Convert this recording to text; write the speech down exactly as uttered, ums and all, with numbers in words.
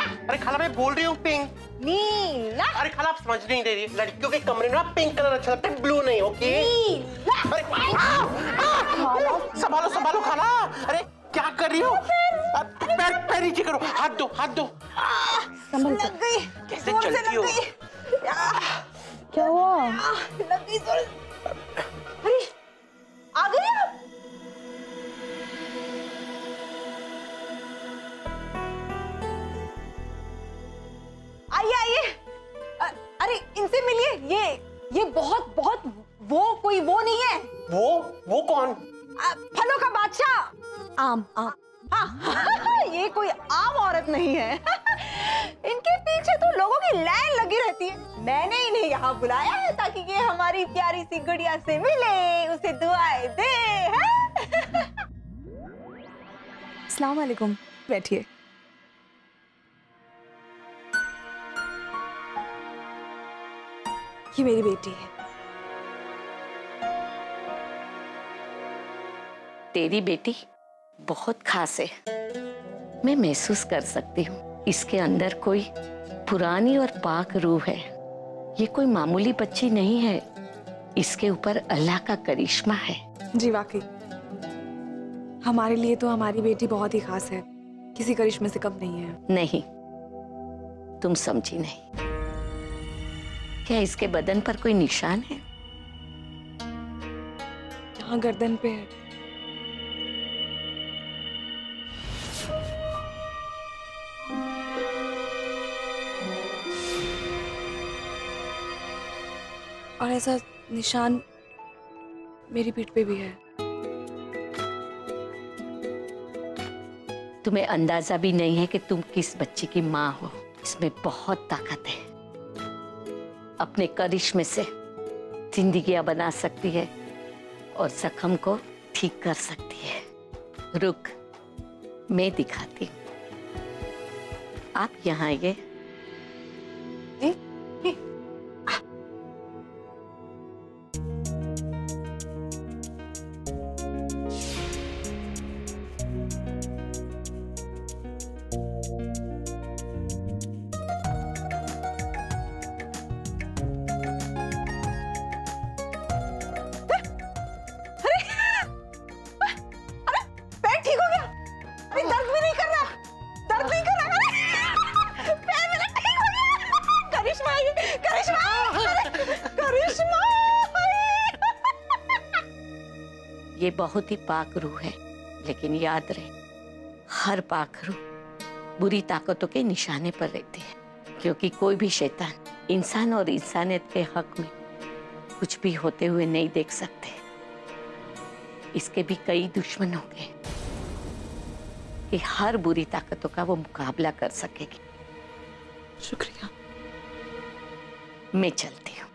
नीला। अरे खाला मैं बोल रही हूँ पिंक। नीला। अरे खाला आप समझ नहीं दे रही, लड़कियों के कमरे में ना पिंक कलर अच्छा लगता है, ब्लू नहीं। ओके नीला। अरे संभालो संभालो खाला। अरे क्या कर रही हो? पैर पैर नीचे करो, हाथ दो हाथ दो। लग गई, कैसे जोर से चलती लग हो? गई। क्या हुआ? लग गई जोर। अरे आ गई आप? आइए आइए। अरे इनसे मिलिए। ये ये बहुत बहुत वो कोई वो नहीं है। वो वो कौन? फलों का बादशाह, आम आम। हाँ ये कोई आम औरत नहीं है। इनके पीछे तो लोगों की लाइन लगी रहती है। मैंने इन्हें यहाँ बुलाया है ताकि ये हमारी प्यारी सी गुड़िया से मिले, उसे दुआएं दे। अस्सलाम वालेकुम, बैठिए। ये मेरी बेटी है। तेरी बेटी बहुत खास है। मैं महसूस कर सकती हूँ इसके अंदर कोई पुरानी और पाक रूह है। ये कोई मामूली बच्ची नहीं है, इसके ऊपर अल्लाह का करिश्मा है। जी वाकई, हमारे लिए तो हमारी बेटी बहुत ही खास है, किसी करिश्मे से कम नहीं है। नहीं, तुम समझी नहीं। क्या इसके बदन पर कोई निशान है? यहाँ गर्दन पे है। और ऐसा निशान मेरी पीठ पे भी है। तुम्हें अंदाजा भी नहीं है कि तुम किस बच्ची की माँ हो। इसमें बहुत ताकत है। अपने करिश्मे से जिंदगियां बना सकती है और जख्म को ठीक कर सकती है। रुक, मैं दिखाती हूँ। आप यहाँ आइए। ये बहुत ही पाक रूह है, लेकिन याद रहे, हर पाक रूह बुरी ताकतों के निशाने पर रहती है, क्योंकि कोई भी शैतान इंसान और इंसानियत के हक में कुछ भी होते हुए नहीं देख सकते। इसके भी कई दुश्मन होंगे कि हर बुरी ताकतों का वो मुकाबला कर सकेगी। शुक्रिया। मैं चलती हूँ।